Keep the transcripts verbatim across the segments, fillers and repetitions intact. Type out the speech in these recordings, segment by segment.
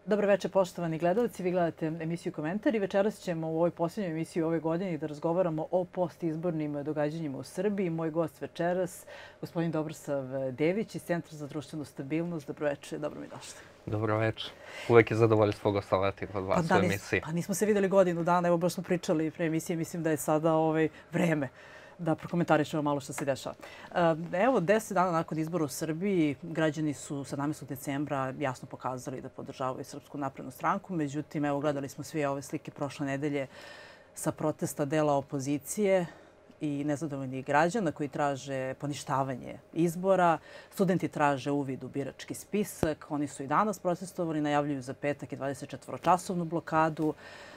Dobro večer, poštovani gledalci. Vi gledate emisiju Komentar i večeras ćemo u ovoj posljednjoj emisiji ove godine da razgovaramo o postizbornim događanjima u Srbiji. Moj gost večeras, gospodin Dobrosav Dević iz Centra za društvenu stabilnost. Dobro večer, dobro mi došli. Dobro večer. Uvijek je zadovoljstvo gostovati kod vas pa u emisiji. Pa nismo se vidjeli godinu dana, evo baš smo pričali pre emisije, mislim da je sada ovaj vreme da prokomentarišemo malo što se dešava. Evo, deset dana nakon izbora u Srbiji, građani su sedamnaestog decembra jasno pokazali da podržavaju Srpsku naprednu stranku. Međutim, evo, gledali smo sve ove slike prošle nedelje sa protesta dela opozicije i nezadovoljnih građana koji traže poništavanje izbora. Studenti traže uvid u birački spisak. Oni su i danas protestovali, najavljuju za petak i dvadesetčetvoročasovnu blokadu.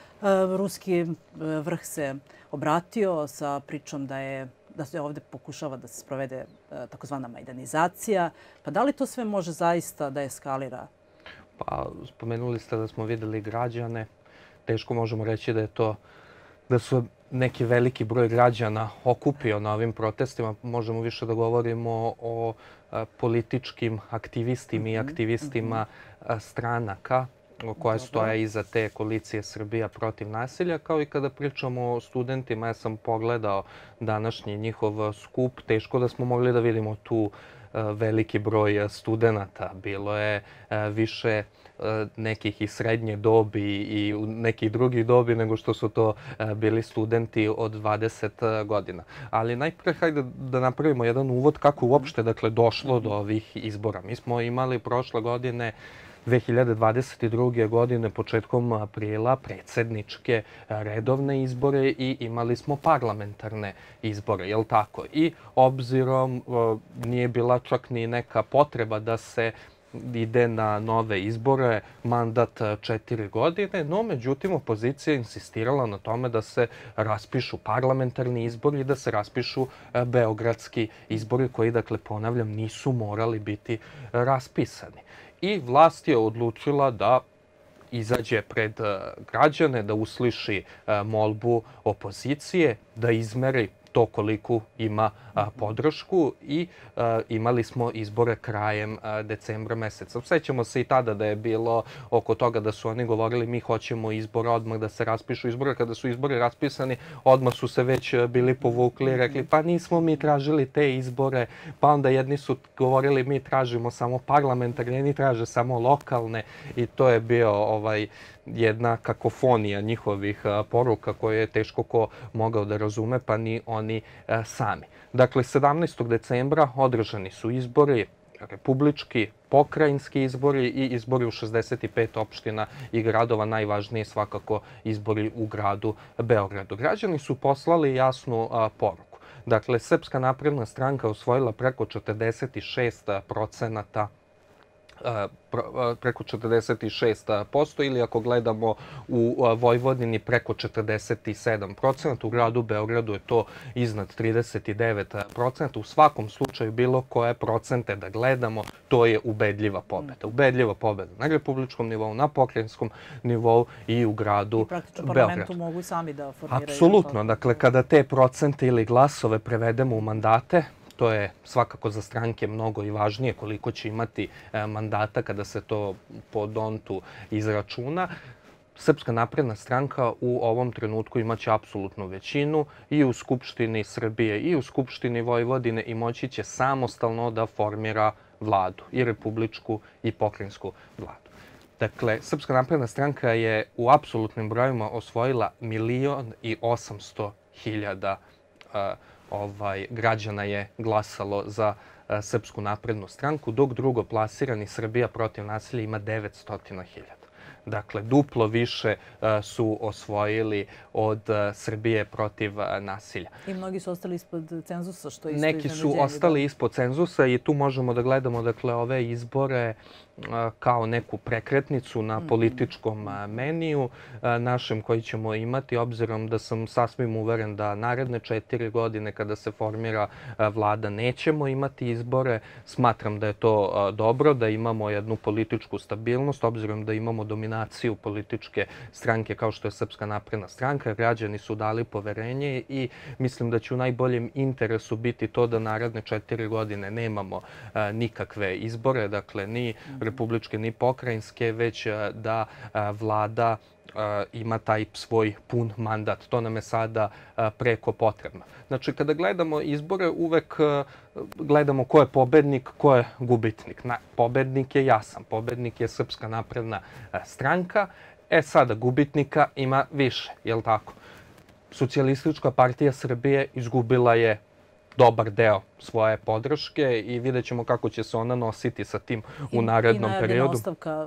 Ruski vrh se obratio sa pričom da je da se ovdje pokušava da se sprovede takozvana majdanizacija. Pa da li to sve može zaista da eskalira? Pa, spomenuli ste da smo vidjeli građane. Teško možemo reći da je to da su neki veliki broj građana okupio na ovim protestima. Možemo više da govorimo o političkim aktivistima i aktivistima stranaka koja stoja iza te koalicije Srbija protiv nasilja, kao i kada pričamo o studentima. Ja sam pogledao današnji njihov skup. Teško da smo mogli da vidimo tu veliki broj studenta. Bilo je više nekih i srednje dobi i nekih drugih dobi nego što su to bili studenti od dvadeset godina. Ali najprije hajde da napravimo jedan uvod kako uopšte dakle došlo do ovih izbora. Mi smo imali prošle godine dve hiljade dvadeset druge. godine, početkom aprila, predsjedničke redovne izbore i imali smo parlamentarne izbore, je li tako? I obzirom nije bila čak ni neka potreba da se ide na nove izbore, mandat četiri godine, no međutim opozicija je insistirala na tome da se raspišu parlamentarni izbori i da se raspišu beogradski izbori koji, dakle, ponavljam, nisu morali biti raspisani. I vlast je odlučila da izađe pred građane, da usliši molbu opozicije, da izmeri to koliko ima podršku i imali smo izbore krajem decembra meseca. Sjećamo se i tada da je bilo oko toga da su oni govorili mi hoćemo izbore odmah da se raspišu izbore. Kada su izbori raspisani, odmah su se već bili povukli i rekli pa nismo mi tražili te izbore, pa onda jedni su govorili mi tražimo samo parlamentarne, jedni traže samo lokalne i to je bio ovaj jedna kakofonija njihovih poruka koje je teško ko mogao da razume, pa ni oni sami. Dakle, sedamnaestog decembra održani su izbori, republički, pokrajinski izbori i izbori u šezdeset pet opština i gradova, najvažnije svakako izbori u gradu Beogradu. Građani su poslali jasnu poruku. Dakle, Srpska napredna stranka osvojila preko četrdeset šest procenata preko četrdeset šest posto ili ako gledamo u Vojvodini preko četrdeset sedam procenata, u gradu Beogradu je to iznad trideset devet procenata. U svakom slučaju bilo koje procente da gledamo, to je ubedljiva pobjeda. Ubedljiva pobjeda na republičkom nivou, na pokrajinskom nivou i u gradu Beogradu. I praktično parlamentu mogu sami da formiraju. Apsolutno. Dakle, kada te procente ili glasove prevedemo u mandate, to je svakako za stranke mnogo i važnije koliko će imati mandata kada se to po dontu izračuna. Srpska napredna stranka u ovom trenutku imaće apsolutnu većinu i u Skupštini Srbije i u Skupštini Vojvodine i moći će samostalno da formira vladu, i republičku i pokrajinsku vladu. Dakle, Srpska napredna stranka je u apsolutnim brojima osvojila milion i osamsto hiljada Ovaj, građana je glasalo za Srpsku naprednu stranku, dok drugo plasirani Srbija protiv nasilja ima devetsto hiljada. Dakle, duplo više su osvojili od Srbije protiv nasilja. I mnogi su ostali ispod cenzusa, što isto iznenađenje. Neki su ostali ispod cenzusa i tu možemo da gledamo dakle, ove izbore kao neku prekretnicu na političkom meniju našem koji ćemo imati, obzirom da sam sasvim uveren da naredne četiri godine kada se formira vlada nećemo imati izbore. Smatram da je to dobro, da imamo jednu političku stabilnost, obzirom da imamo dominantnu nominaciju političke stranke kao što je Srpska napredna stranka. Građani su dali poverenje i mislim da će u najboljem interesu biti to da naredne četiri godine nemamo nikakve izbore, dakle ni republičke ni pokrajinske, već da vlada ima taj svoj pun mandat. To nam je sada preko potrebno. Znači, kada gledamo izbore, uvek gledamo ko je pobednik, ko je gubitnik. Pobednik je jasan. Pobednik je Srpska napredna stranka. E sada, gubitnika ima više, je li tako? Socijalistička partija Srbije izgubila je dobar deo svoje podrške i vidjet ćemo kako će se ona nositi sa tim u narednom periodu.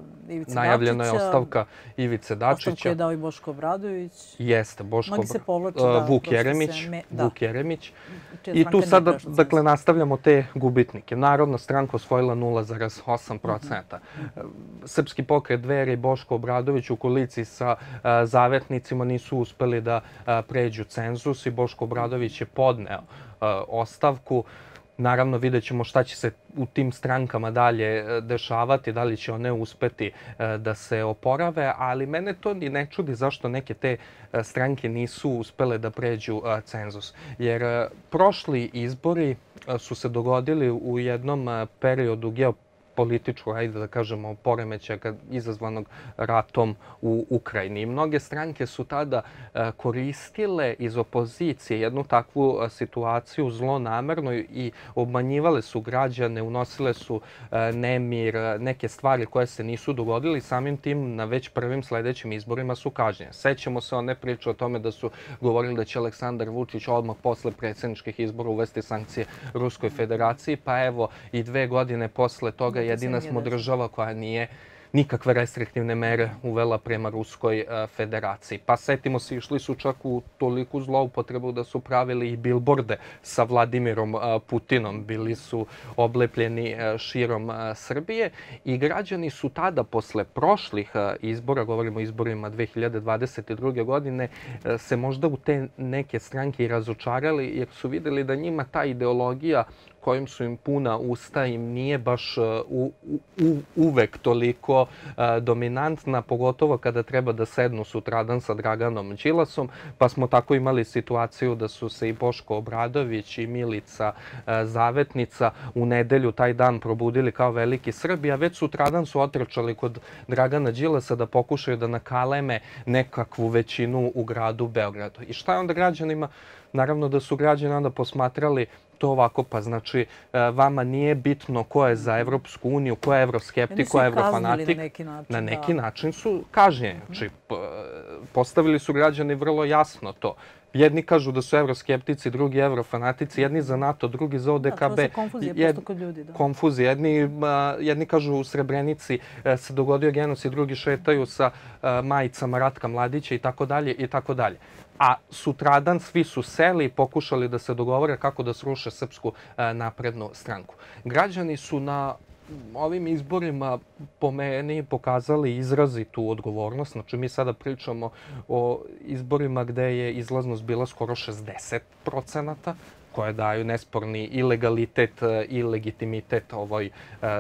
I najavljena je ostavka Ivice Dačića. Ostavku je dao i Boško Obradović. Jeste, Boško Obradović. Vuk Jeremić. Vuk Jeremić. I tu sada, dakle, nastavljamo te gubitnike. Narodna stranka osvojila nula zarez osam posto. Srpski pokret Dveri i Boško Obradović u koaliciji sa zavetnicima nisu uspeli da pređu cenzus i Boško Obradović je podneo ostavku. Naravno, vidjet ćemo šta će se u tim strankama dalje dešavati, da li će one uspeti da se oporave, ali mene to ni ne čudi zašto neke te stranke nisu uspele da pređu cenzus. Jer prošli izbori su se dogodili u jednom periodu geopolitičkog, političkog, ajde da kažemo, poremećaja izazvanog ratom u Ukrajini. I mnoge stranke su tada koristile iz opozicije jednu takvu situaciju zlonamerno i obmanjivale su građane, unosile su nemir, neke stvari koje se nisu dogodile i samim tim na već prvim sledećim izborima su kažnjene. Sećamo se one priče o tome da su govorili da će Aleksandar Vučić odmah posle predsjedničkih izbora uvesti sankcije Ruskoj federaciji, pa evo i dve godine posle toga jedina smo država koja nije nikakve restriktivne mere uvela prema Ruskoj federaciji. Pa setimo se, išli su čak u toliku zloupotrebu da su pravili i bilborde sa Vladimirom Putinom. Bili su oblepljeni širom Srbije i građani su tada, posle prošlih izbora, govorimo o izborima dve hiljade dvadeset druge. godine, se možda u te neke stranke i razočarali jer su videli da njima ta ideologija kojim su im puna usta im nije baš u, u, uvek toliko a, dominantna, pogotovo kada treba da sednu sutradan sa Draganom Đilasom, pa smo tako imali situaciju da su se i Boško Obradović i Milica a, Zavetnica u nedelju taj dan probudili kao veliki Srbi, a već sutradan su otrčali kod Dragana Đilasa da pokušaju da nakaleme nekakvu većinu u gradu Beogradu. I šta je onda građanima? Naravno da su građani onda posmatrali to ovako, pa znači vama nije bitno ko je za Evropsku uniju, ko je evroskeptik, ko je evrofanatik. Na neki način su kažnjeni. Znači, postavili su građani vrlo jasno to. Jedni kažu da su evroskeptici, drugi evrofanatici, jedni za NATO, drugi za O D K B. Da, to su konfuzije prosto kod ljudi. Konfuzije. Jedni kažu u Srebrenici se dogodio genocid, drugi šetaju sa majicama Ratka Mladića i tako dalje i tako dalje. A sutradan svi su seli i pokušali da se dogovore kako da sruše Srpsku naprednu stranku. Građani su na ovim izborima po meni pokazali izrazitu odgovornost. Znači, mi sada pričamo o izborima gde je izlaznost bila skoro šezdeset procenata, koje daju nesporni i legalitet i legitimitet ovoj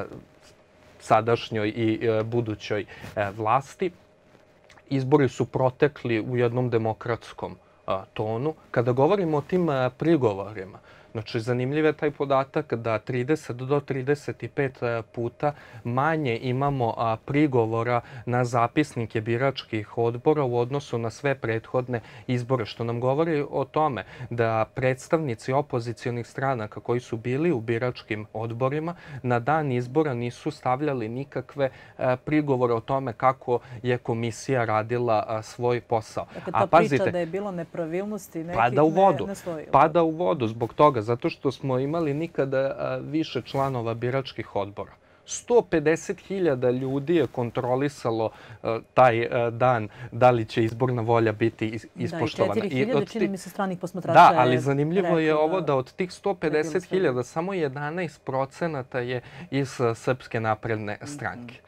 sadašnjoj i budućoj vlasti. Izbori su protekli u jednom demokratskom tonu. Kada govorimo o tim prigovorima, znači, zanimljiv je taj podatak da trideset do trideset pet puta manje imamo prigovora na zapisnike biračkih odbora u odnosu na sve prethodne izbore, što nam govori o tome da predstavnici opozicionih stranaka koji su bili u biračkim odborima na dan izbora nisu stavljali nikakve prigovore o tome kako je komisija radila svoj posao. Dakle, ta priča da je bilo nepravilnosti nekih ne stoji. Pada u vodu zbog toga, zato što smo imali nikada više članova biračkih odbora. sto pedeset hiljada ljudi je kontrolisalo taj dan da li će izborna volja biti ispoštovana. Da, i četiri hiljade čini mi se stranih posmatrača. Da, ali zanimljivo je ovo da od tih sto pedeset hiljada samo jedanaest procenata je iz Srpske napredne stranke.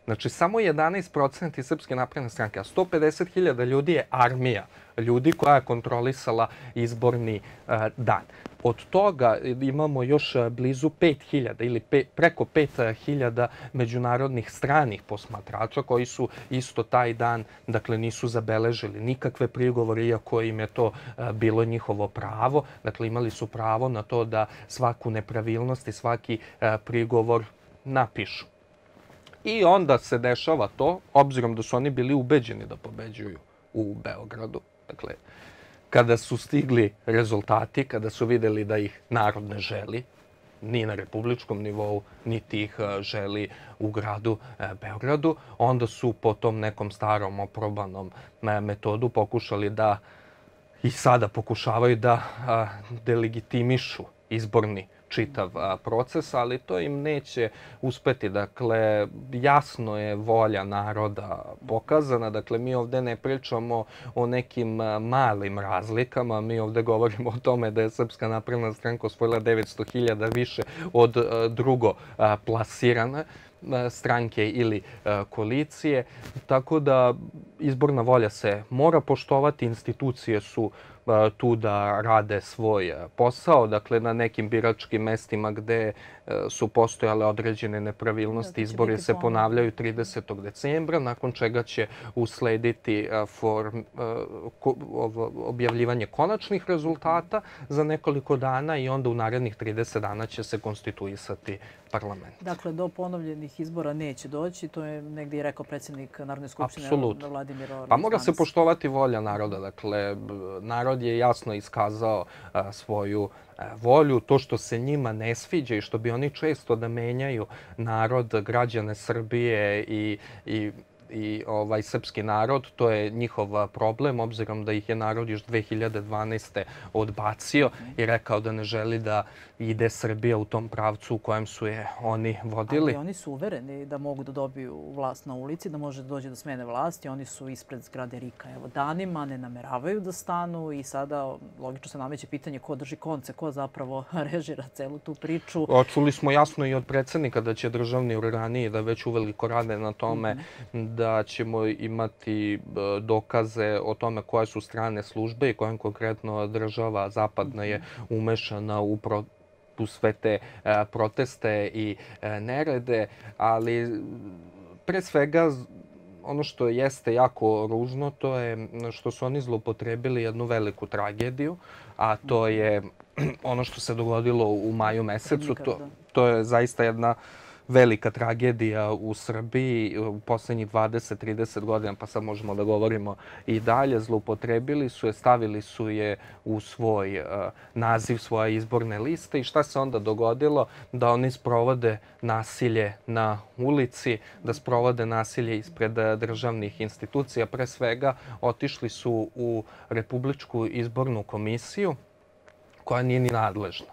Znači, samo jedanaest procenata Srpske napredne stranke, a sto pedeset hiljada ljudi je armija, ljudi koja je kontrolisala izborni dan. Od toga imamo još blizu pet hiljada ili preko pet hiljada međunarodnih stranih posmatrača koji su isto taj dan, dakle, nisu zabeležili nikakve prigovore, iako im je to bilo njihovo pravo. Dakle, imali su pravo na to da svaku nepravilnost i svaki prigovor napišu. I onda se dešava to, obzirom da su oni bili ubeđeni da pobeđuju u Beogradu. Dakle, kada su stigli rezultati, kada su videli da ih narod ne želi, ni na republičkom nivou, niti ih želi u gradu Beogradu, onda su po tom nekom starom oprobanom metodu pokušali da, i sada pokušavaju da delegitimišu izborni čitav proces, ali to im neće uspeti. Dakle, jasno je volja naroda pokazana. Dakle, mi ovde ne pričamo o nekim malim razlikama. Mi ovde govorimo o tome da je Srpska napredna stranka osvojila devetsto hiljada više od drugo plasirane stranke ili koalicije. Tako da izborna volja se mora poštovati, institucije su tu da rade svoj posao. Dakle, na nekim biračkim mestima gde su postojale određene nepravilnosti, izbori se ponavljaju tridesetog decembra, nakon čega će uslediti objavljivanje konačnih rezultata za nekoliko dana i onda u narednih trideset dana će se konstituisati parlament. Dakle, do ponovljenih izbora neće doći, to je negdje i rekao predsjednik Narodne skupštine Vladimir Orlić. Pa mora se poštovati volja naroda. Dakle, narod je jasno iskazao svoju volju. To što se njima ne sviđa i što bi oni često da menjaju narod, građane Srbije i i i ovaj srpski narod, to je njihov problem, obzirom da ih je narod još dve hiljade dvanaeste. odbacio i rekao da ne želi da ide Srbija u tom pravcu u kojem su je oni vodili. Ali oni su uvereni da mogu da dobiju vlast na ulici, da može da dođe do smene vlasti. Oni su ispred zgrade RIK-a evo danima, ne nameravaju da stanu i sada logično se nameće pitanje ko drži konce, ko zapravo režira celu tu priču. Čuli smo jasno i od predsjednika da će državni organi da već uveliko rade na tome da ćemo imati dokaze o tome koje su strane službe i kojom konkretno država zapadna je umešana u u sve te proteste i nerede, ali pre svega ono što jeste jako ružno to je što su oni zloupotrebili jednu veliku tragediju, a to je ono što se dogodilo u maju mesecu. To je zaista jedna velika tragedija u Srbiji u poslednjih dvadeset trideset godina, pa sad možemo da govorimo i dalje. Zloupotrebili su je, stavili su je u svoj naziv svoje izborne liste i šta se onda dogodilo? Da oni sprovode nasilje na ulici, da sprovode nasilje ispred državnih institucija. Pre svega otišli su u Republičku izbornu komisiju koja nije ni nadležna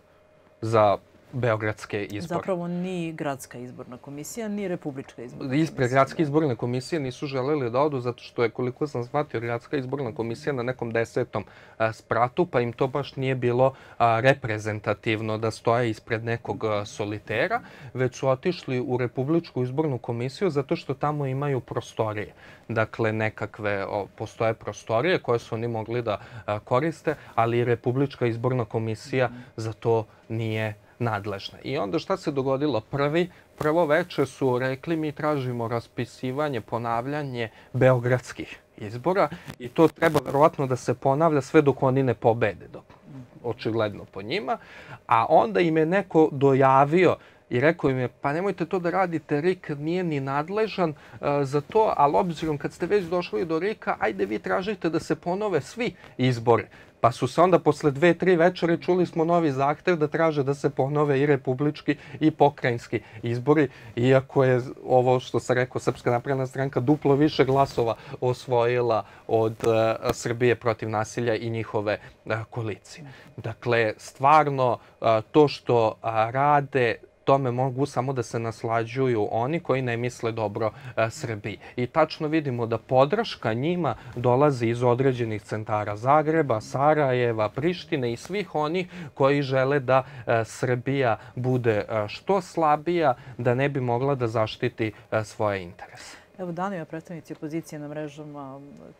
za beogradske izbore. Zapravo ni gradska izborna komisija, ni republička izborna komisija. Ispred gradske izborne komisije nisu želeli da odu zato što je, koliko sam shvatio, gradska izborna komisija na nekom desetom spratu, pa im to baš nije bilo reprezentativno da stoje ispred nekog solitera, već su otišli u Republičku izbornu komisiju zato što tamo imaju prostorije. Dakle, nekakve postoje prostorije koje su oni mogli da koriste, ali Republička izborna komisija za to nije nadležna. I onda šta se dogodilo? Prvi, prvo veče su rekli mi tražimo raspisivanje, ponavljanje beogradskih izbora i to treba verovatno da se ponavlja sve dok oni ne pobede, dok, očigledno po njima. A onda im je neko dojavio i rekao im je, pa nemojte to da radite, RIK nije ni nadležan uh, za to, ali obzirom kad ste već došli do RIK-a, ajde vi tražite da se ponove svi izbori. Pa su se onda posle dve, tri večere čuli smo novi zahtev da traže da se ponove i republički i pokrajinski izbori, iako je ovo što sam rekao Srpska napredna stranka duplo više glasova osvojila od uh, Srbije protiv nasilja i njihove uh, koalicije. Dakle, stvarno uh, to što uh, rade tome mogu samo da se naslađuju oni koji ne misle dobro Srbiji. I tačno vidimo da podrška njima dolazi iz određenih centara Zagreba, Sarajeva, Prištine i svih onih koji žele da Srbija bude što slabija, da ne bi mogla da zaštiti svoje interese. Evo, danima predstavnici opozicije na mrežama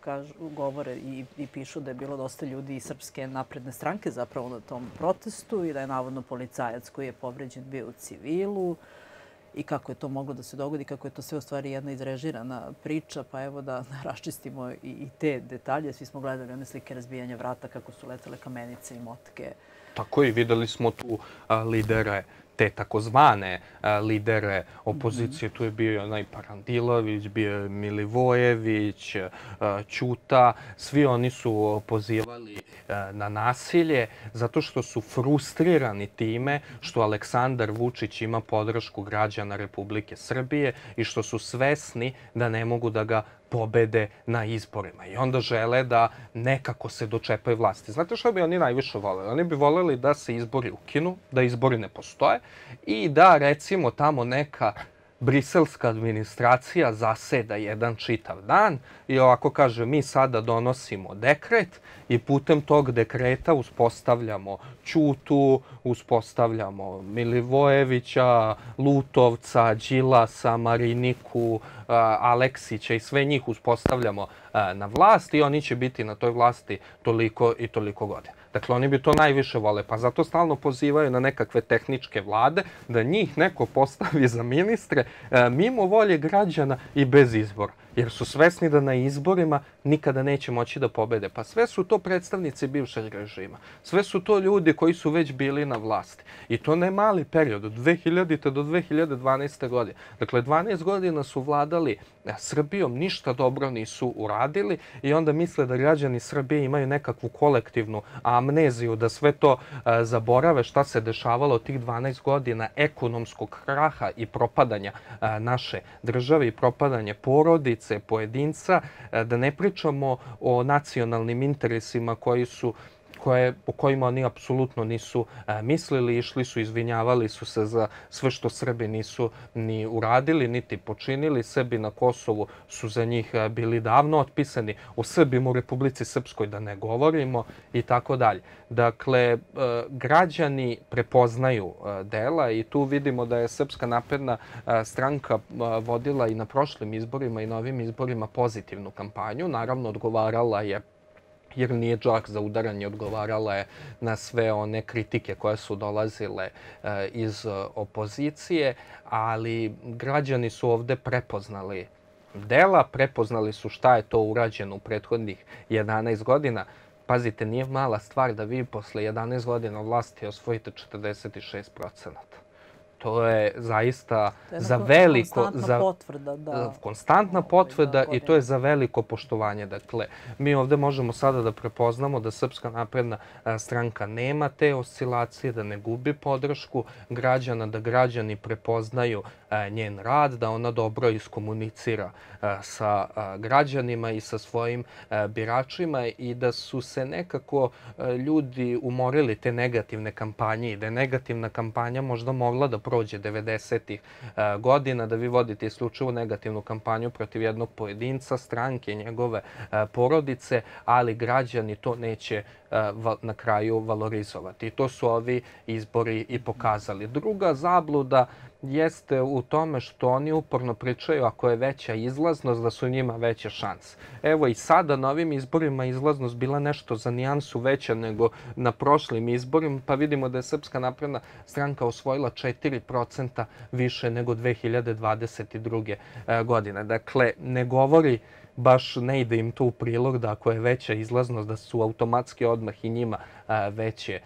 govore i pišu da je bilo dosta ljudi iz Srpske napredne stranke zapravo na tom protestu i da je navodno policajac koji je povređen bio u civilu i kako je to moglo da se dogodi, kako je to sve u stvari jedna izrežirana priča. Pa evo da raščistimo i te detalje. Svi smo gledali one slike razbijanja vrata, kako su letele kamenice i motke. Tako i videli smo tu lidere, te takozvane lidere opozicije. Tu je bio onaj Parandilović, bio je Milivojević, Ćuta. Svi oni su pozivali na nasilje zato što su frustrirani time što Aleksandar Vučić ima podršku građana Republike Srbije i što su svesni da ne mogu da ga pobede na izborima. I onda žele da nekako se dočepaju vlasti. Znate što bi oni najviše voleli? Oni bi voleli da se izbori ukinu, da izbori ne postoje i da, recimo, tamo neka briselska administracija zaseda jedan čitav dan i ovako kaže, mi sada donosimo dekret i putem tog dekreta uspostavljamo Ćutu, uspostavljamo Milivojevića, Lutovca, Đilasa, Mariniku, Aleksića i sve njih uspostavljamo na vlast i oni će biti na toj vlasti toliko i toliko godina. Dakle, oni bi to najviše vole, pa zato stalno pozivaju na nekakve tehničke vlade, da njih neko postavi za ministre mimo volje građana i bez izbora. Jer su svesni da na izborima nikada neće moći da pobede. Pa sve su to predstavnici bivšeg režima. Sve su to ljudi koji su već bili na vlasti. I to ne mali period, od dve hiljadite do dve hiljade dvanaeste. godine. Dakle, dvanaest godina su vladali Srbijom, ništa dobro nisu uradili i onda misle da građani Srbije imaju nekakvu kolektivnu amneziju, da sve to zaborave šta se dešavalo tih dvanaest godina ekonomskog kraha i propadanja naše države i propadanja porodice, pojedinca, da ne pričamo o nacionalnim interesima koji su koje, o kojima oni apsolutno nisu mislili, išli su, izvinjavali su se za sve što Srbi nisu ni uradili, niti počinili. Srbi na Kosovu su za njih bili davno otpisani, o Srbima u Republici Srpskoj da ne govorimo i tako dalje. Dakle, građani prepoznaju dela i tu vidimo da je Srpska napredna stranka vodila i na prošlim izborima i na ovim izborima pozitivnu kampanju. Naravno, odgovarala je, jer nije džak za udaranje, odgovarala je na sve one kritike koje su dolazile iz opozicije, ali građani su ovde prepoznali dela, prepoznali su šta je to urađeno u prethodnih jedanaest godina. Pazite, nije mala stvar da vi posle jedanaest godina vlasti osvojite četrdeset šest procenata. To je zaista za veliko... Konstantna potvrda, da. Konstantna potvrda i to je za veliko poštovanje. Dakle, mi ovde možemo sada da prepoznamo da Srpska napredna stranka nema te oscilacije, da ne gubi podršku građana, da građani prepoznaju njen rad, da ona dobro iskomunicira sa građanima i sa svojim biračima i da su se nekako ljudi umorili te negativne kampanje i da je negativna kampanja možda mogla da prođe devedesetih godina, da vi vodite isključivo negativnu kampanju protiv jednog pojedinca, stranke, njegove porodice, ali građani to neće na kraju valorizovati. I to su ovi izbori i pokazali. Druga zabluda jeste u tome što oni uporno pričaju ako je veća izlaznost, da su njima veće šanse. Evo i sada na ovim izborima izlaznost bila nešto za nijansu veća nego na prošlim izborima, pa vidimo da je Srpska napredna stranka osvojila četiri procenta više nego dve hiljade dvadeset druge. godine. Dakle, ne govori, baš ne ide im to u prilog da ako je veća izlaznost, da su automatski odmah i njima veće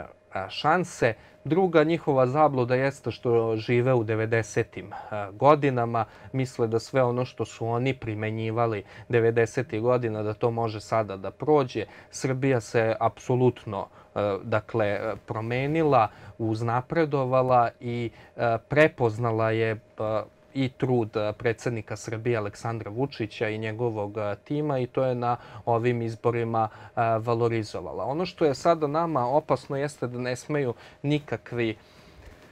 šanse. Druga njihova zabluda jeste što žive u devedesetim godinama. Misle da sve ono što su oni primenjivali devedesetih godina, da to može sada da prođe. Srbija se apsolutno dakle, promenila, uznapredovala i prepoznala je i trud predsjednika Srbije Aleksandra Vučića i njegovog tima i to je na ovim izborima valorizovala. Ono što je sada nama opasno jeste da ne smeju nikakvi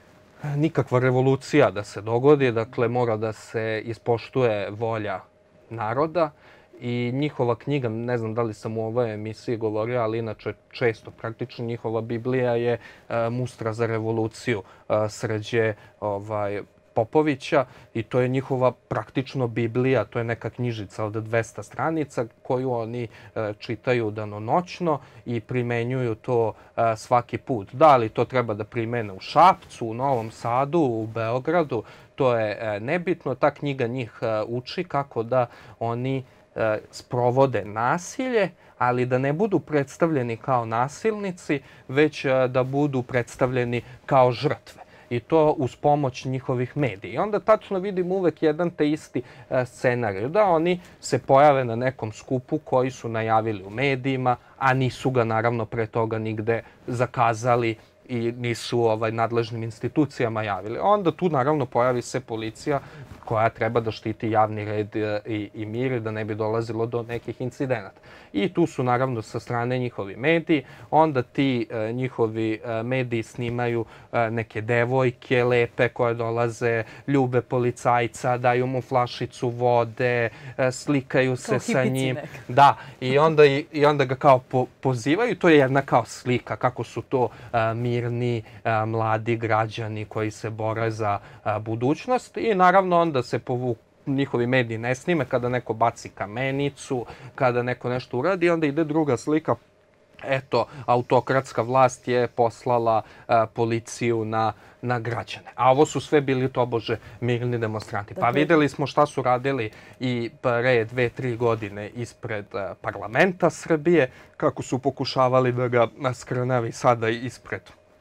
nikakva revolucija da se dogodi, dakle mora da se ispoštuje volja naroda i njihova knjiga, ne znam da li sam u ovoj emisiji govorio, ali inače često praktično njihova Biblija je Mustra za revoluciju Srđe ovaj, Popovića i to je njihova praktično Biblija, to je neka knjižica od dvesta stranica koju oni čitaju danonoćno i primenjuju to svaki put. Da li to treba da primene u Šapcu, u Novom Sadu, u Beogradu, to je nebitno. Ta knjiga njih uči kako da oni sprovode nasilje, ali da ne budu predstavljeni kao nasilnici, već da budu predstavljeni kao žrtve. I to uz pomoć njihovih medija. I onda tačno vidimo uvek jedan te isti scenarij, da oni se pojave na nekom skupu koji su najavili u medijima, a nisu ga naravno pre toga nigde zakazali i nisu ovaj, nadležnim institucijama javili. Onda tu naravno pojavi se policija koja treba da štiti javni red i, i mir da ne bi dolazilo do nekih incidenata. I tu su naravno sa strane njihovi mediji. Onda ti e, njihovi e, mediji snimaju e, neke devojke lepe koje dolaze, ljube policajca, daju mu flašicu vode, e, slikaju se sa njim. Da, i onda, i, i onda ga kao po, pozivaju. To je jedna kao slika kako su to e, mirni e, mladi građani koji se bore za e, budućnost. I naravno onda se povuku, njihovi mediji ne snime kada neko baci kamenicu, kada neko nešto uradi, onda ide druga slika. Eto, autokratska vlast je poslala a, policiju na, na građane. A ovo su sve bili tobože mirni demonstranti. Pa videli smo šta su radili i pre dve, tri godine ispred a, parlamenta Srbije, kako su pokušavali da ga skrnavi sada ispred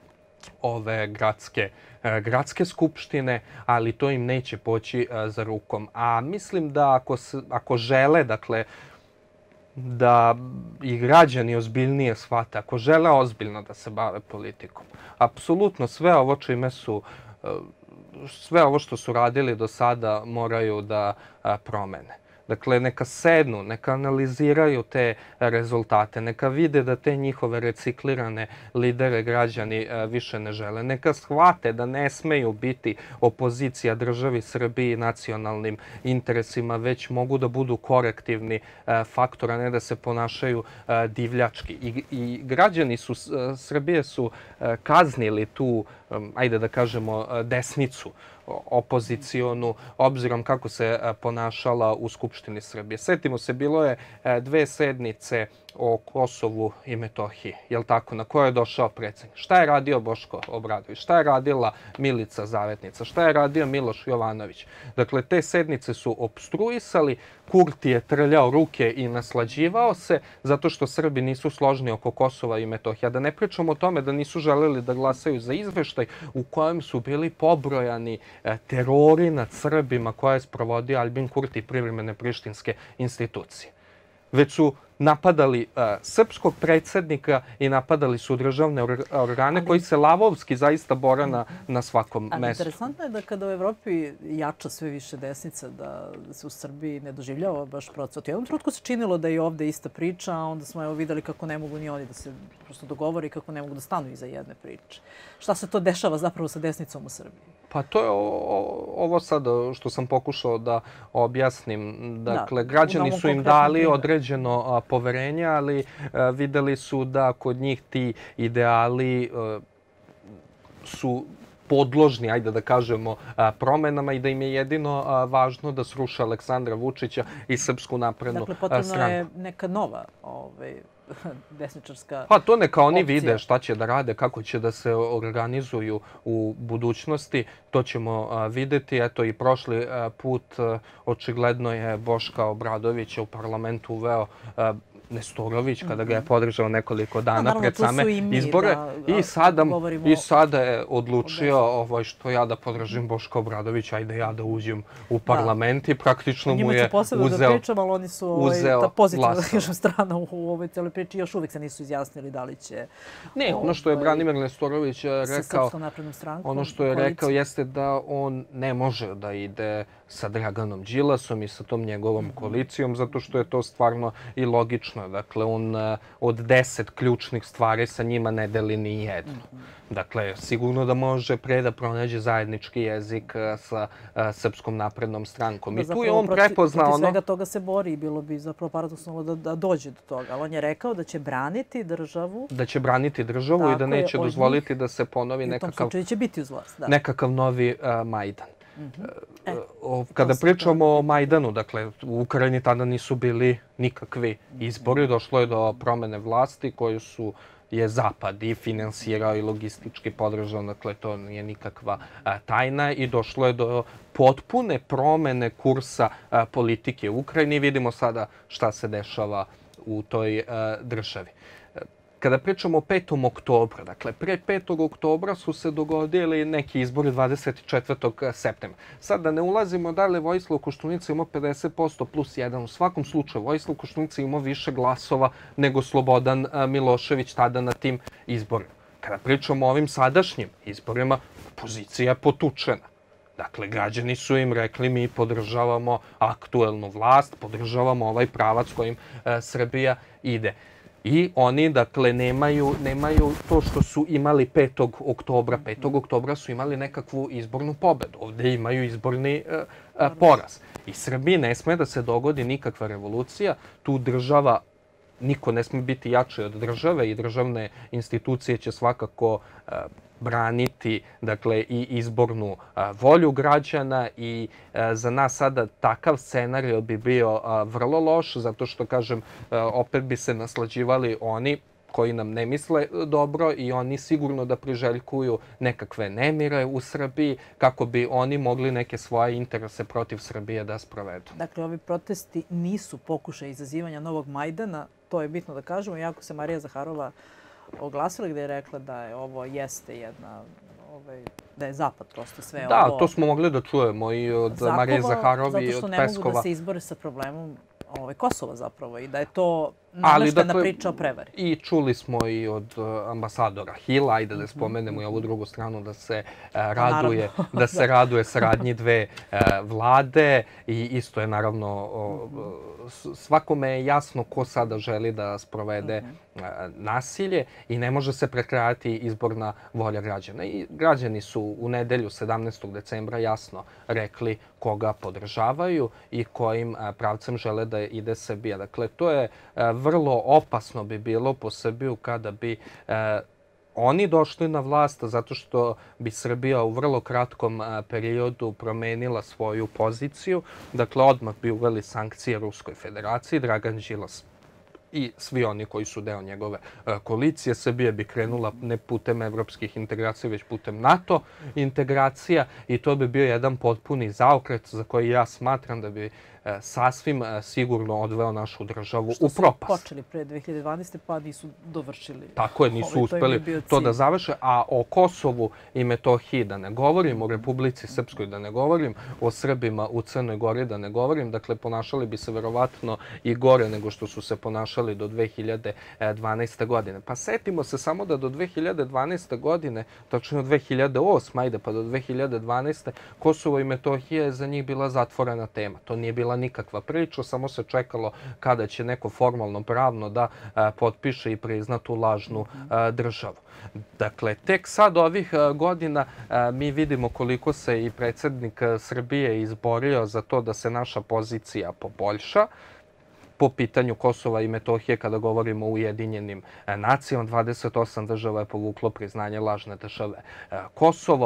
ove gradske gradske skupštine, ali to im neće poći za rukom. A mislim da ako, se, ako žele, dakle, da i građani ozbiljnije shvate, ako žele ozbiljno da se bave politikom, apsolutno sve ovo čime su, sve ovo što su radili do sada moraju da promene. Dakle, neka sednu, neka analiziraju te rezultate, neka vide da te njihove reciklirane lidere građani više ne žele. Neka shvate da ne smeju biti opozicija državi Srbiji i nacionalnim interesima, već mogu da budu korektivni faktor, a ne da se ponašaju divljački. I, i građani su, Srbije su kaznili tu, ajde da kažemo, desnicu opozicionu, obzirom kako se ponašala u Skupštini Srbije. Sjetimo se, bilo je dve sednice o Kosovu i Metohiji, jel tako, na koje je došao predsjednik. Šta je radio Boško Obradović? Šta je radila Milica Zavetnica? Šta je radio Miloš Jovanović? Dakle, te sednice su opstruisali, Kurti je trljao ruke i naslađivao se zato što Srbi nisu složni oko Kosova i Metohija. Da ne pričamo o tome da nisu želeli da glasaju za izveštaj u kojem su bili pobrojani terori nad Srbima koje je sprovodio Albin Kurti, privremene prištinske institucije. Već su napadali uh, srpskog predsjednika i napadali su državne organe ali, koji se lavovski zaista bore na, na svakom ali mestu. Interesantno je da kada u Evropi jača sve više desnica, da se u Srbiji ne doživljava baš procvat. U jednom trenutku se činilo da je ovde ista priča, a onda smo evo videli kako ne mogu ni oni da se prosto dogovore i kako ne mogu da stanu iza jedne priče. Šta se to dešava zapravo sa desnicom u Srbiji? Pa to je ovo sad što sam pokušao da objasnim. Dakle, da, građani su im dali primjer. određeno poverenje, ali videli su da kod njih ti ideali su podložni, ajde da kažemo, promenama i da im je jedino važno da sruše Aleksandra Vučića i Srpsku naprednu stranku. Dakle, potrebno je neka nova ovaj, desničarska Pa to neka oni opcija. vide šta će da rade, kako će da se organizuju u budućnosti. To ćemo videti. Eto i prošli put očigledno je Boška Obradovića u parlamentu uveo Nestorović, kada ga je podržao nekoliko dana naravno, pred same i izbore. Da, I, sada, I sada o... je odlučio ovaj, što ja da podržim Boška Obradovića, ajde ja da uđem u parlament i praktično mu je uzeo, da pričam, ali oni su ovaj, ta pozitivna da strana u, u ovoj cijeloj priči. Još uvijek se nisu izjasnili da li će... Ne, ono što je Branimir Nestorović rekao, strankom, ono što je rekao jeste da on ne može da ide sa Draganom Đilasom i sa tom njegovom koalicijom, zato što je to stvarno i logično. tačno. Dakle, on od deset ključnih stvari sa njima ne deli ni jednu. Dakle, sigurno da može pre da pronađe zajednički jezik sa Srpskom naprednom strankom. I tu je on prepoznao ono... Protiv svega toga se bori i bilo bi zapravo paradoksalno da dođe do toga. Ali on je rekao da će braniti državu... Da će braniti državu i da neće dozvoliti da se ponovi nekakav... U tom slučaju će biti uz vlast, da. Nekakav novi Majdan. Kada pričamo o Majdanu, dakle, u Ukrajini tada nisu bili nikakvi izbori. Došlo je do promene vlasti koju su je Zapad i finansirao i logistički podržao, dakle to nije nikakva tajna i došlo je do potpune promene kursa politike u Ukrajini. Vidimo sada šta se dešava u toj državi. Kada pričamo o petom oktobru, dakle, pre petog oktobra su se dogodili neki izbori dvadeset četvrtog septembra. Sad da ne ulazimo da li Vojislav Koštunica imao pedeset posto plus jedan. U svakom slučaju, Vojislav Koštunica imao više glasova nego Slobodan Milošević tada na tim izborima. Kada pričamo o ovim sadašnjim izborima, opozicija je potučena. Dakle, građani su im rekli mi podržavamo aktuelnu vlast, podržavamo ovaj pravac kojim Srbija ide. I oni, dakle, nemaju, nemaju to što su imali petog oktobra. petog oktobra su imali nekakvu izbornu pobedu. Ovdje imaju izborni uh, uh, poraz. I Srbiji ne sme da se dogodi nikakva revolucija. Tu država, niko ne sme biti jači od države i državne institucije će svakako uh, braniti, dakle, i izbornu uh, volju građana i uh, za nas sada takav scenario bi bio uh, vrlo loš, zato što, kažem, uh, opet bi se naslađivali oni koji nam ne misle dobro i oni sigurno da priželjkuju nekakve nemire u Srbiji kako bi oni mogli neke svoje interese protiv Srbije da sprovedu. Dakle, ovi protesti nisu pokušaj izazivanja novog Majdana, to je bitno da kažemo, iako se Marija Zaharova oglasila gdje je rekla da je ovo jeste jedna, ovaj, da je Zapad prosto sve da, ovo... Da, to smo mogli da čujemo i od Zakova, Marije Zaharovi i od Peskova. Zato što ne mogu da se izbore sa problemom ovaj, Kosova zapravo i da je to nameštena dakle, priča o prevari. I čuli smo i od ambasadora Hila, ajde da spomenemo i ovu drugu stranu, da se uh, raduje, da se raduje saradnji dve uh, vlade i isto je naravno uh, svakome je jasno ko sada želi da sprovede uh, nasilje i ne može se prekrajati izborna volja građana. I građani su u nedelju sedamnaestog decembra jasno rekli koga podržavaju i kojim uh, pravcem žele da ide Srbija. Dakle, to je uh, vrlo opasno bi bilo po Srbiju kada bi eh, oni došli na vlast, zato što bi Srbija u vrlo kratkom eh, periodu promenila svoju poziciju. Dakle, odmah bi uveli sankcije Ruskoj federaciji, Dragan Đilas i svi oni koji su deo njegove uh, koalicije. Srbija bi krenula ne putem evropskih integracija, već putem NATO integracija i to bi bio jedan potpuni zaokret za koji ja smatram da bi uh, sasvim uh, sigurno odveo našu državu u propast. Što su počeli pre dve hiljade dvanaeste pa nisu dovršili. Tako je, nisu Ovo, uspeli to, to da završe. A o Kosovu i Metohiji da ne govorim, o Republici Srpskoj da ne govorim, o Srbima u Crnoj Gori da ne govorim. Dakle, ponašali bi se verovatno i gore nego što su se ponašali do dve hiljade dvanaeste. godine. Pa setimo se samo da do dve hiljade dvanaeste. godine, točno dve hiljade osme. ajde pa do dve hiljade dvanaeste. Kosovo i Metohija je za njih bila zatvorena tema. To nije bila nikakva priča, samo se čekalo kada će neko formalno pravno da a, potpiše i prizna tu lažnu a, državu. Dakle, tek sad ovih a, godina a, mi vidimo koliko se i predsjednik Srbije izborio za to da se naša pozicija poboljša po pitanju Kosova i Metohije kada govorimo o Ujedinjenim nacijama. dvadeset osam država je povuklo priznanje lažne države Kosovo.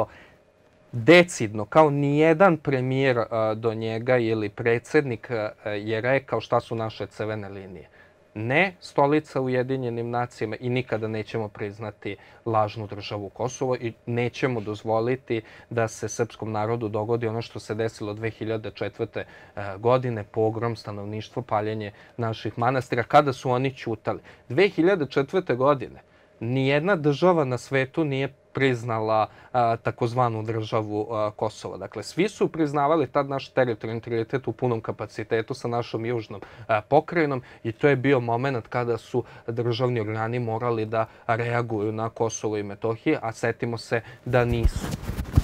Decidno, kao nijedan premijer do njega ili predsjednik je rekao šta su naše crvene linije. Ne stolica Ujedinjenim nacijama i nikada nećemo priznati lažnu državu Kosovo i nećemo dozvoliti da se srpskom narodu dogodi ono što se desilo dve hiljade četvrte. godine, pogrom stanovništvo, paljenje naših manastira, kada su oni ćutali. dve hiljade četvrte. godine nijedna država na svetu nije priznala a, takozvanu državu a, Kosova. Dakle, svi su priznavali tad naš teritorijalni integritet u punom kapacitetu sa našom južnom a, pokrajinom i to je bio moment kada su državni organi morali da reaguju na Kosovo i Metohiju, a setimo se da nisu.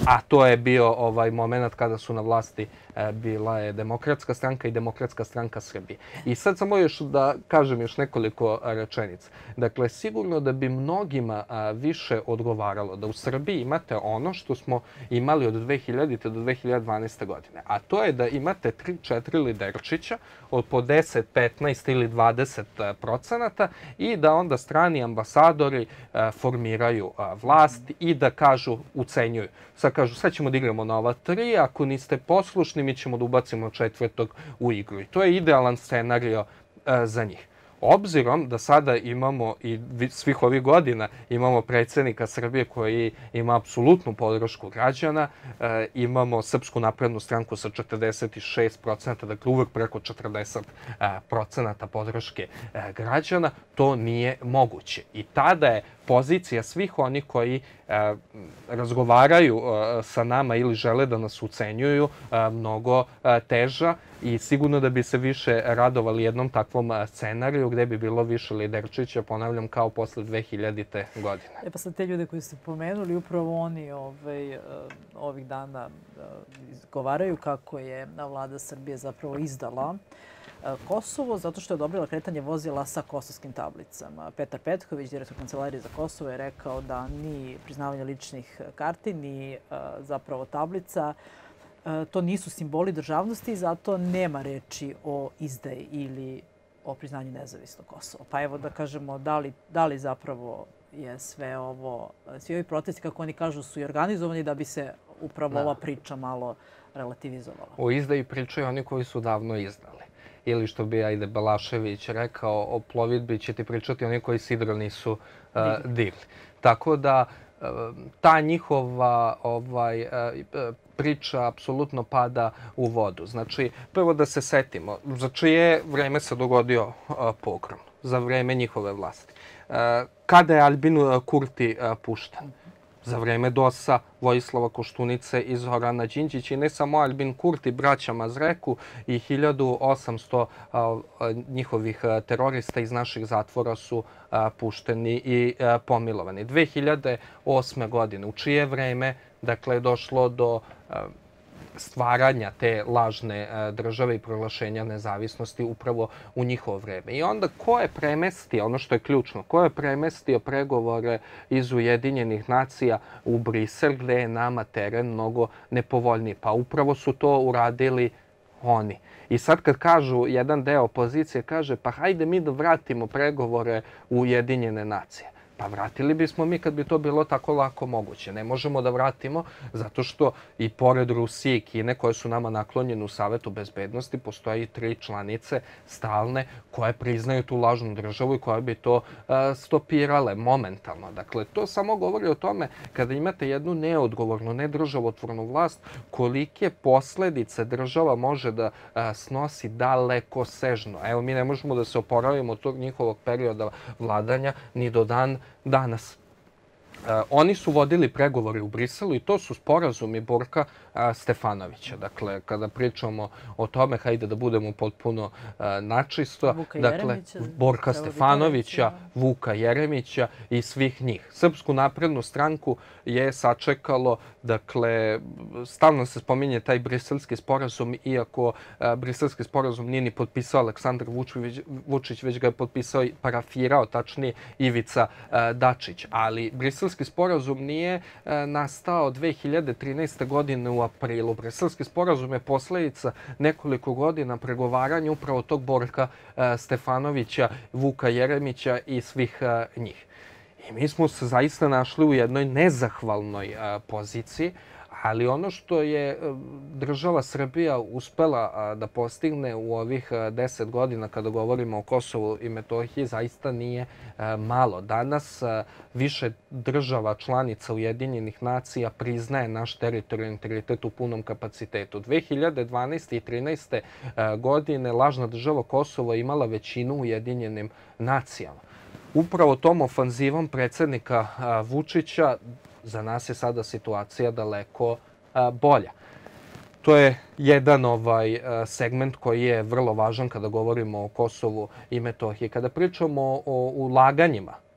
a to je bio ovaj moment kada su na vlasti bila je Demokratska stranka i Demokratska stranka Srbije. I sad samo još da kažem još nekoliko rečenica. Dakle, sigurno da bi mnogima više odgovaralo da u Srbiji imate ono što smo imali od dve hiljadite do dve hiljade dvanaeste. godine. A to je da imate tri četiri liderčića od po deset, petnaest ili dvadeset procenata i da onda strani ambasadori formiraju vlast i da kažu, ucenjuju. Sad kažu, sad ćemo da igramo na ova tri, ako niste poslušni, mi ćemo da ubacimo četvrtog u igru. I to je idealan scenario za njih. Obzirom da sada imamo i svih ovih godina imamo predsjednika Srbije koji ima apsolutnu podršku građana, imamo Srpsku naprednu stranku sa četrdeset šest procenata, dakle uvek preko četrdeset procenata podrške građana, to nije moguće. I tada je pozicija svih onih koji razgovaraju sa nama ili žele da nas ucenjuju mnogo teža i sigurno da bi se više radovali jednom takvom scenariju gde bi bilo više liderčića, ponavljam, kao posle dve hiljadite. godine. E pa sad te ljude koji ste pomenuli, upravo oni ovih dana izgovaraju kako je vlada Srbije zapravo izdala Kosovo zato što je odobrila kretanje vozila sa kosovskim tablicama. Petar Petković, direktor Kancelarije za Kosovo, je rekao da ni priznavanje ličnih karti, ni zapravo tablica, to nisu simboli državnosti i zato nema reči o izdaji ili o priznanju nezavisnog Kosova. Pa evo da kažemo da li zapravo je sve ovo, svi ovi protesti, kako oni kažu, su i organizovani da bi se upravo ova priča malo relativizovala. O izdaji pričaju oni koji su davno izdali. Ili što bi Ajde Balašević rekao, o plovidbi će ti pričati oni koji sidro nisu digli. Tako da ta njihova priča apsolutno pada u vodu. Znači, prvo da se setimo, za čije vreme se dogodio pogrom? Za vreme njihove vlasti. Kada je Albin Kurti pušten? Za vreme DOS-a, Vojislava Koštunice i Zorana Đinđića. I ne samo Albin Kurti, braća Mazreku i hiljadu osamsto njihovih terorista iz naših zatvora su pušteni i pomilovani. dve hiljade osme. godine, u čije vreme je došlo do stvaranja te lažne države i proglašenja nezavisnosti upravo u njihovo vreme. I onda ko je premestio, ono što je ključno, ko je premestio pregovore iz Ujedinjenih nacija u Brisel, gde je nama teren mnogo nepovoljniji? Pa upravo su to uradili oni. I sad kad kažu, jedan deo opozicije kaže, pa hajde mi da vratimo pregovore u Ujedinjene nacije. Pa vratili bismo mi kad bi to bilo tako lako moguće. Ne možemo da vratimo zato što i pored Rusije i Kine koje su nama naklonjene u Savetu bezbednosti postoje i tri članice stalne koje priznaju tu lažnu državu i koje bi to stopirale momentalno. Dakle, to samo govori o tome kada imate jednu neodgovornu, nedržavotvornu vlast, kolike posledice država može da snosi daleko sežno. Evo, mi ne možemo da se oporavimo od tog njihovog perioda vladanja ni do dan danas. Oni su vodili pregovore u Briselu i to su sporazumi Borka Stefanovića. Dakle, kada pričamo o tome, hajde da budemo potpuno načisto. Dakle, Borka Stefanovića, Vuka Jeremića i svih njih. Srpsku naprednu stranku je sačekalo, dakle, stalno se spominje taj briselski sporazum, iako briselski sporazum nije ni potpisao Aleksandar Vučić, već ga je potpisao i parafirao, tačnije Ivica Dačić. Ali briselski sporazum nije nastao dve hiljade trinaeste. godine u aprilu. Briselski sporazum je posledica nekoliko godina pregovaranja upravo tog Borka Stefanovića, Vuka Jeremića i svih njih. I mi smo se zaista našli u jednoj nezahvalnoj poziciji, ali ono što je država Srbija uspela da postigne u ovih deset godina kada govorimo o Kosovu i Metohiji zaista nije malo. Danas više država članica Ujedinjenih nacija priznaje naš teritorijalni integritet u punom kapacitetu. dve hiljade dvanaeste. i trinaeste. godine lažna država Kosovo je imala većinu u Ujedinjenim nacijama. Upravo tom ofanzivom predsjednika Vučića za nas je sada situacija daleko bolja. To je jedan segment koji je vrlo važan kada govorimo o Kosovu i Metohiji. Kada pričamo o ulaganjima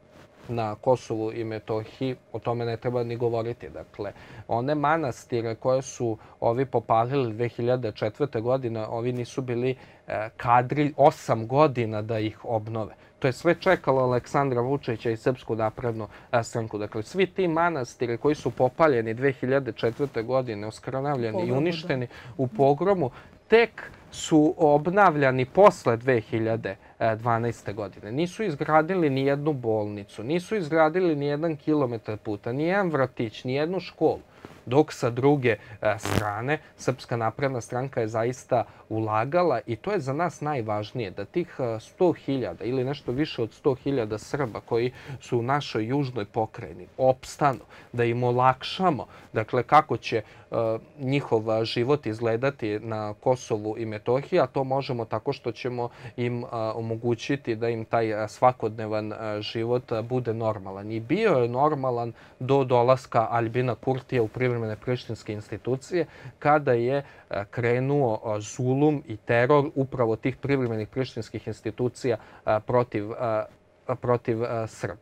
na Kosovu i Metohiji, o tome ne treba ni govoriti. Dakle, one manastire koje su ovi popalili dve hiljade četvrte. godine, ovi nisu bili kadri osam godina da ih obnove. To je sve čekalo Aleksandra Vučića i Srpsku naprednu stranku. Dakle, svi ti manastiri koji su popaljeni dve hiljade četvrte. godine, oskrnavljeni i uništeni u pogromu, tek su obnavljani posle dve hiljade dvanaeste. godine. Nisu izgradili ni jednu bolnicu, nisu izgradili ni jedan kilometar puta, ni jedan vrtić, ni jednu školu. Dok sa druge strane, Srpska napredna stranka je zaista ulagala i to je za nas najvažnije, da tih sto hiljada ili nešto više od sto hiljada Srba koji su u našoj južnoj pokrajini opstanu, da im olakšamo, dakle, kako će njihov život izgledati na Kosovu i Metohiji, a to možemo tako što ćemo im omogućiti da im taj svakodnevan život bude normalan. I bio je normalan do dolaska Aljbina Kurtija u privremene prištinske institucije, kada je krenuo zulum i teror upravo tih privremenih prištinskih institucija protiv, protiv Srba.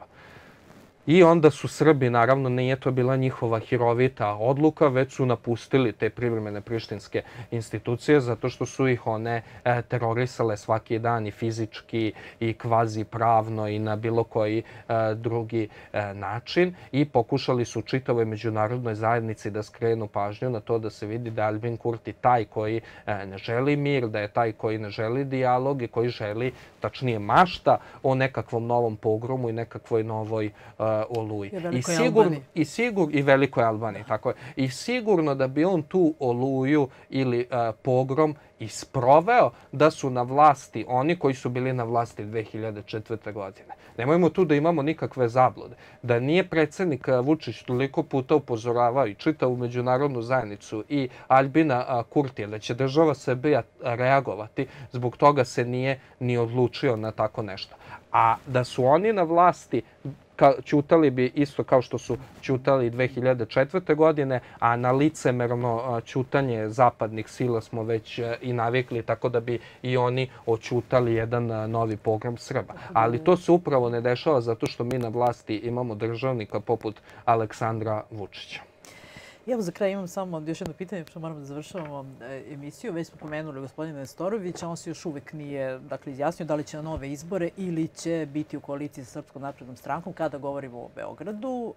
I onda su Srbi, naravno, nije to bila njihova hirovita odluka, već su napustili te privremene prištinske institucije zato što su ih one terorisale svaki dan i fizički i kvazi pravno i na bilo koji drugi način i pokušali su čitavoj međunarodnoj zajednici da skrenu pažnju na to da se vidi da je Aljbin Kurti taj koji ne želi mir, da je taj koji ne želi dijalog i koji želi, tačnije mašta, o nekakvom novom pogromu i nekakvoj novoj oluji. I sigurno i sigur i velikoj Albaniji, tako je. I sigurno da bi on tu oluju ili pogrom isproveo da su na vlasti oni koji su bili na vlasti dve hiljade četvrte. godine. Nemojmo tu da imamo nikakve zablude. Da nije predsjednik Vučić toliko puta upozoravao i čitavu međunarodnu zajednicu i Aljbina Kurtija da će država Srbija reagovati, zbog toga se nije ni odlučio na tako nešto. A da su oni na vlasti, ćutali bi isto kao što su ćutali dve hiljade četvrte. godine, a na licemerno ćutanje zapadnih sila smo već i navikli, tako da bi i oni oćutali jedan novi pogrom Srba. Ali to se upravo ne dešava zato što mi na vlasti imamo državnika poput Aleksandra Vučića. Evo za kraj imam samo još jedno pitanje, što moramo da završavamo emisiju. Već smo pomenuli gospodina Nestorovića, on se još uvek nije izjasnio da li će na nove izbore ili će biti u koaliciji sa Srpskom naprednom strankom kada govorimo o Beogradu.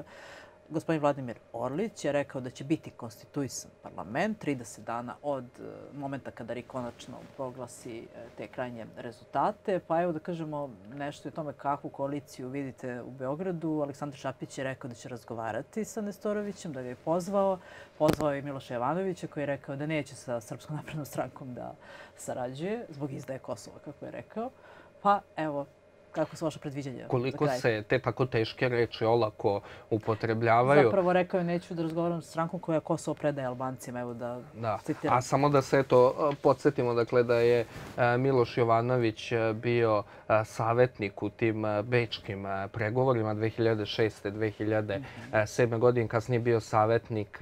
Gospodin Vladimir Orlić je rekao da će biti konstituisan parlament trideset dana od momenta kada R I K konačno proglasi te krajnje rezultate. Pa evo da kažemo nešto o tome kakvu koaliciju vidite u Beogradu. Aleksandar Šapić je rekao da će razgovarati sa Nestorovićem, da ga je pozvao. Pozvao je i Miloša Jovanovića koji je rekao da neće sa Srpskom naprednom strankom da sarađuje zbog izdaje Kosova, kako je rekao. Pa evo, kako su vaše predviđanja? Koliko se te tako teške reči olako upotrebljavaju. Zapravo rekao je neću da razgovaram s strankom koja Kosovo predaje Albancima. Evo da citiram. A samo da se eto podsjetimo dakle da je Miloš Jovanović bio savjetnik u tim bečkim pregovorima dve hiljade šeste. dve hiljade sedme. godine. Kasnije bio savjetnik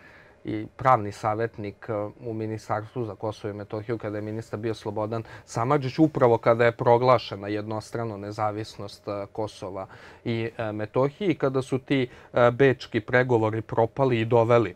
i pravni savjetnik u Ministarstvu za Kosovo i Metohiju kada je ministar bio Slobodan Samardžić, upravo kada je proglašena jednostrano nezavisnost Kosova i Metohije i kada su ti bečki pregovori propali i doveli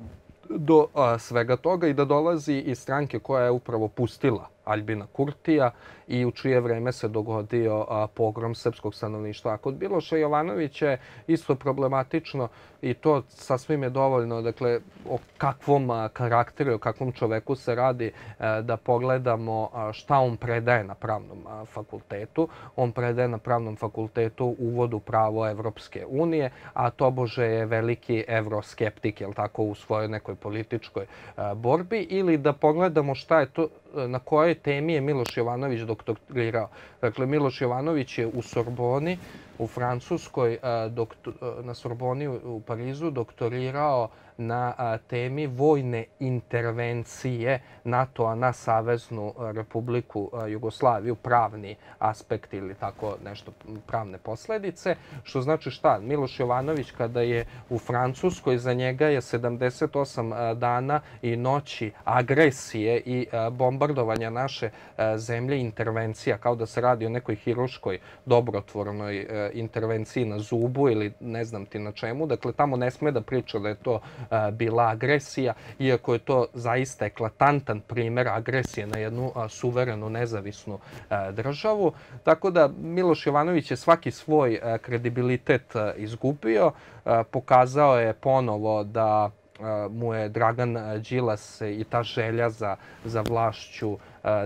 do svega toga i da dolazi iz stranke koja je upravo pustila Aljbina Kurtija i u čije vreme se dogodio pogrom srpskog stanovništva. A kod Miloša Jovanovića je isto problematično i to sasvim je dovoljno, dakle, o kakvom karakteru, o kakvom čoveku se radi, da pogledamo šta on predaje na pravnom fakultetu. On predaje na pravnom fakultetu uvod u pravo Evropske unije, a tobože je veliki evroskeptik, jel tako, u svojoj nekoj političkoj borbi. Ili da pogledamo šta je to, na kojoj temi je Miloš Jovanović doktorirao. Dakle, Miloš Jovanović je u Sorboni, u Francuskoj, na Sorboni u Parizu doktorirao na temi vojne intervencije NATO-a na Saveznu Republiku Jugoslaviju, pravni aspekt ili tako nešto, pravne posledice. Što znači šta? Miloš Jovanović kada je u Francuskoj, za njega je sedamdeset osam dana i noći agresije i bombardovanja naše zemlje intervencija, kao da se radi o nekoj hiruškoj dobrotvornoj intervenciji na zubu ili ne znam ti na čemu. Dakle, tamo ne sme da priča da je to bila agresija, iako je to zaista eklatantan primjer agresije na jednu suverenu, nezavisnu državu. Tako da Miloš Jovanović je svaki svoj kredibilitet izgubio. Pokazao je ponovo da mu je Dragan Đilas i ta želja za, za vlašću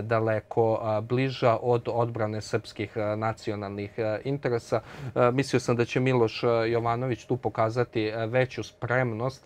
daleko bliža od odbrane srpskih nacionalnih interesa. Mislio sam da će Miloš Jovanović tu pokazati veću spremnost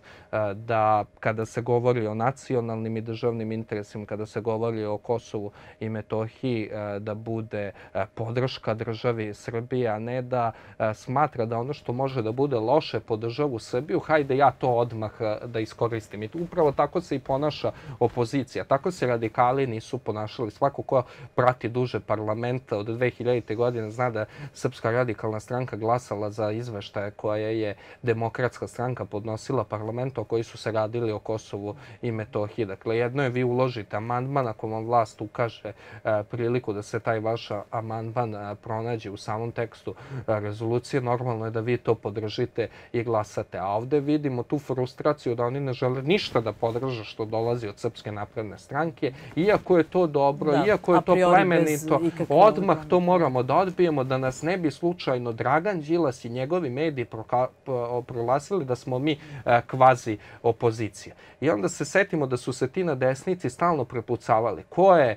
da kada se govori o nacionalnim i državnim interesima, kada se govori o Kosovu i Metohiji, da bude podrška državi Srbije, a ne da smatra da ono što može da bude loše po državu Srbiju, hajde ja to odmah da iskoristim. I upravo tako se i ponaša opozicija. Tako se radikali nisu ponašali. Svako ko prati duže parlamenta od dve hiljadite. godine zna da Srpska radikalna stranka glasala za izveštaje koje je Demokratska stranka podnosila parlamentu, koji su se radili o Kosovu i Metohiji. Dakle, jedno je vi uložite amandman, ako vam vlast ukaže priliku da se taj vaš amandman pronađe u samom tekstu rezolucije, normalno je da vi to podržite i glasate. A ovde vidimo tu frustraciju da oni ne žele ništa da podrže što dolazi od Srpske napredne stranke, iako je to dobro, iako je to plemenito, odmah to moramo da odbijemo, da nas ne bi slučajno Dragan Đilas i njegovi mediji proglasili da smo mi kvazi opozicija. I onda se setimo da su se ti na desnici stalno prepucavali. Ko je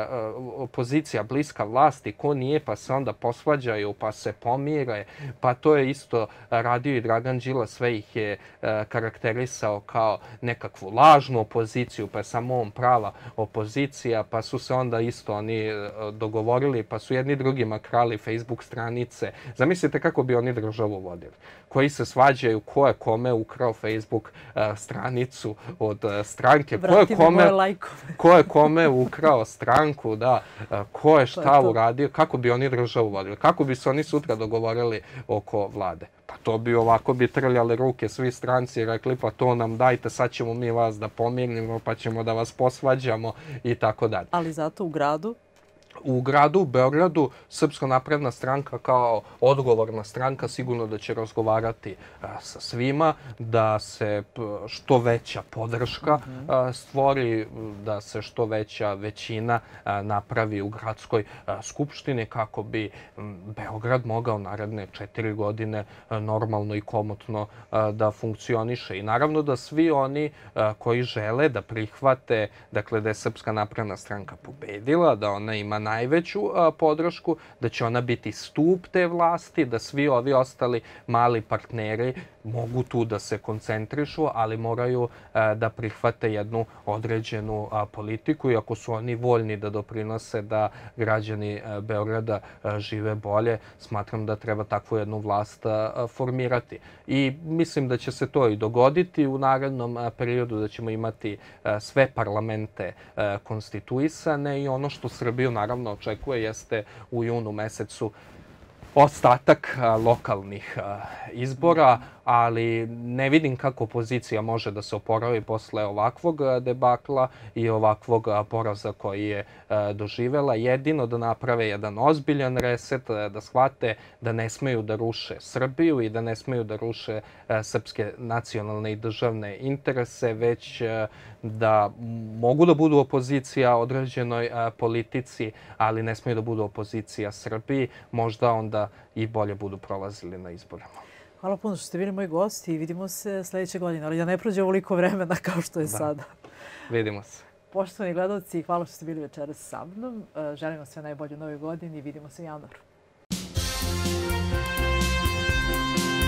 opozicija bliska vlasti, ko nije, pa se onda posvađaju, pa se pomire, pa to je isto radio i Dragan Đilas, sve ih je karakterisao kao nekakvu lažnu opoziciju, pa je samo on prava opozicija, pa su se onda isto oni dogovorili, pa su jedni drugima krali Facebook stranice. Zamislite kako bi oni državu vodili. Koji se svađaju ko je kome ukrao Facebook stranicu od stranke, ko je kome, ko je kome ukrao stranku, da, ko je šta uradio, kako bi oni državu vodili, kako bi se oni sutra dogovorili oko vlade. Pa to bi ovako bi trljali ruke svi stranci i rekli pa to nam dajte, sad ćemo mi vas da pomirimo, pa ćemo da vas posvađamo i tako dalje. Ali zato u gradu? U gradu, u Beogradu, Srpska napredna stranka kao odgovorna stranka sigurno da će razgovarati sa svima, da se što veća podrška stvori, da se što veća većina napravi u gradskoj skupštini kako bi Beograd mogao naredne četiri godine normalno i komotno da funkcioniše. I naravno da svi oni koji žele da prihvate, dakle da je Srpska napredna stranka pobedila, da ona ima najveću podršku, da će ona biti stup te vlasti, da svi ovi ostali mali partneri mogu tu da se koncentrišu, ali moraju da prihvate jednu određenu politiku i ako su oni voljni da doprinose da građani Beograda žive bolje, smatram da treba takvu jednu vlast formirati. I mislim da će se to i dogoditi u narednom periodu, da ćemo imati sve parlamente konstituisane i ono što Srbiju naravno očekuje jeste u junu mesecu ostatak lokalnih izbora, ali ne vidim kako opozicija može da se oporavi posle ovakvog debakla i ovakvog poraza koji je doživela. Jedino da naprave jedan ozbiljan reset, da shvate da ne smeju da ruše Srbiju i da ne smeju da ruše srpske nacionalne i državne interese, već da mogu da budu opozicija određenoj politici, ali ne smeju da budu opozicija Srbiji. Možda onda i bolje budu prolazili na izborima. Hvala puno što ste bili moji gosti i vidimo se sljedeće godine, ali da ne prođe ovoliko vremena kao što je sada. Vidimo se. Poštovani gledalci, hvala što ste bili večeras sa mnom. Želim vam sve najbolje u novoj godini i vidimo se u januaru.